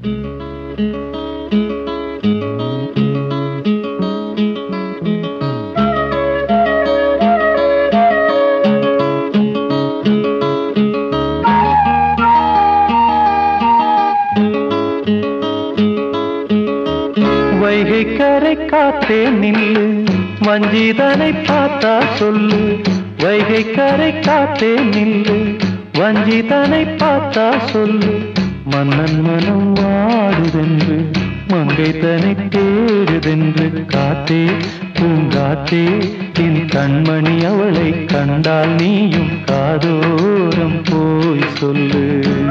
வைகை கரை காத்தே நில்லு, வஞ்சிதனை பார்த்தா சொல்லு. வைகை கரை காத்தே நில்லு, வஞ்சிதனை பார்த்தா சொல்லு. மன்னன் மனம் வாடுதென்று, மங்கை தனை தேடுதென்று. காத்தே பூங்காத்தே, என் கண்மணி அவளை கண்டால் நீயும் காதோரம் போய் சொல்லு.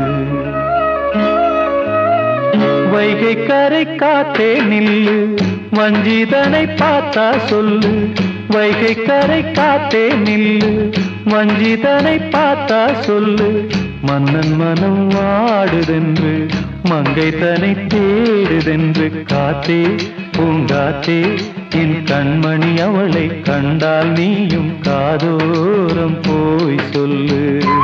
வைகை கரை காத்தே நில்லு, வஞ்சிதனை பார்த்தா சொல்லு. வைகை கரை காத்தே நில்லு, வஞ்சிதனை பார்த்தா சொல்லு. மன்னன் மனம் வாடுதென்று, மங்கை தனை தேடுதென்று. காத்தே பூங்காத்தே, என் கண்மணி அவளை கண்டால் நீயும் காதோரம் போய் சொல்லு.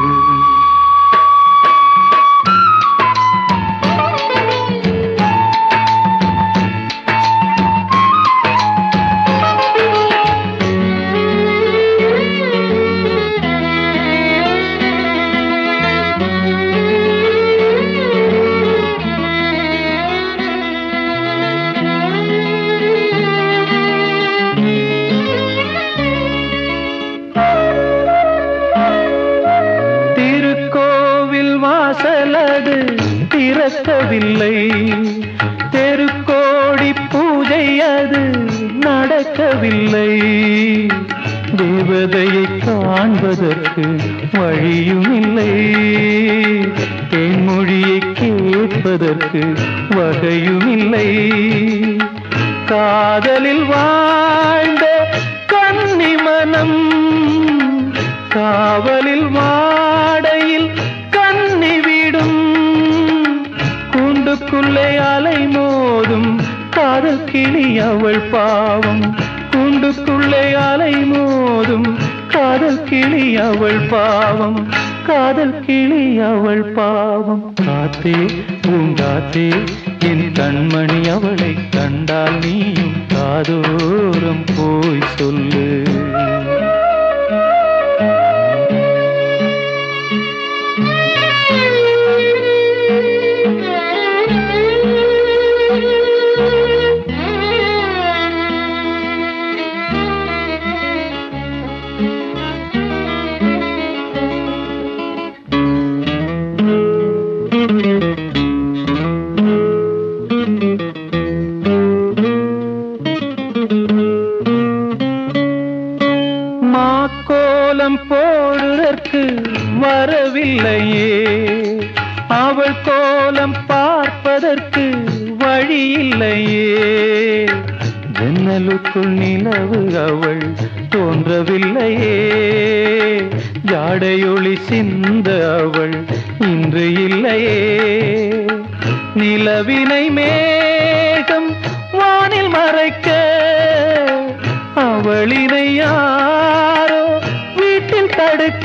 வாசலது திறக்கவில்லை, தெருக்கோடி பூஜை அது நடக்கவில்லை. தேவதையை காண்பதற்கு வழியும் இல்லை, தேன்மொழியை கேட்பதற்கு வகையும் இல்லை. காதலில் வாழ்ந்த கன்னி மனம் காவலில் வாடையில் விடும். கூண்டுக்குள்ளே அலை மோதும் காதல் கிளி அவள் பாவம். கூண்டுக்குள்ளே அலை மோதும் காதல் கிளி அவள் பாவம். காதல் கிளி அவள் பாவம். காத்தே பூங்காத்தே, என் கண்மணி அவளை கண்டால் நீயும் காதோரம் போய் சொல்லு. மாக்கோலம் போடுதற்கு வரவில்லையே, அவள் கோலம் பார்ப்பதற்கு வழியில்லையே. ஜன்னலுக்குள் நிலவு அவள் தோன்றவில்லையே, ஜாடையொளி சிந்த அவள் இன்று இல்லையே. நிலவினை மேகம் வானில் மறைக்க, அவளினை யாரோ வீட்டில் தடுக்க.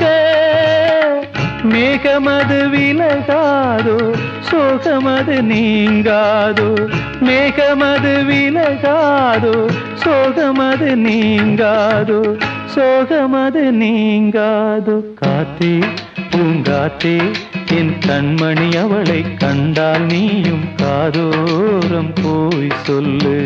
மேகமது விலகாதோ, சோகமது நீங்காதோ. மேகமது விலகாதோ, சோகமது நீங்காதோ. சோகமது நீங்காதோ. காத்தே பூங்காத்தே, என் கண்மணி அவளை கண்டால் நீயும் காதோரம் போய் சொல்லு.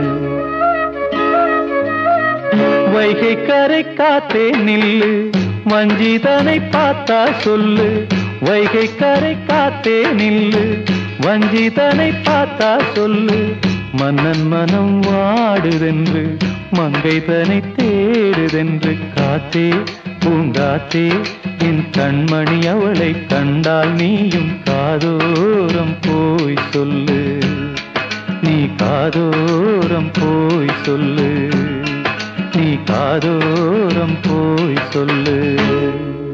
வைகை கரை காத்தே நில்லு, வஞ்சிதனை பார்த்தா சொல்லு. வைகை கரை காத்தே நில்லு, வஞ்சிதனை பார்த்தா சொல்லு. மன்னன் மனம் வாடுதென்று, மங்கை தனை தேடுதென்று. காத்தே பூங்காத்தே, என் கண்மணி அவளை கண்டால் நீயும் காதோரம் போய் சொல்லு. நீ காதோரம் போய் சொல்லு, நீ காதோரம் போய் சொல்லு.